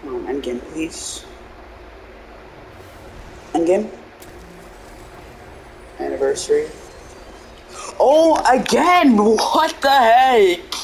Come on, endgame, please. Endgame. Anniversary. Oh, again! What the heck?